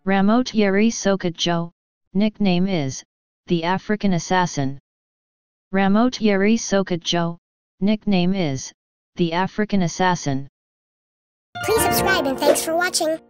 Rameau Thierry Sokoudjou, nickname is the African Assassin. Rameau Thierry Sokoudjou, nickname is the African Assassin. Please subscribe and thanks for watching.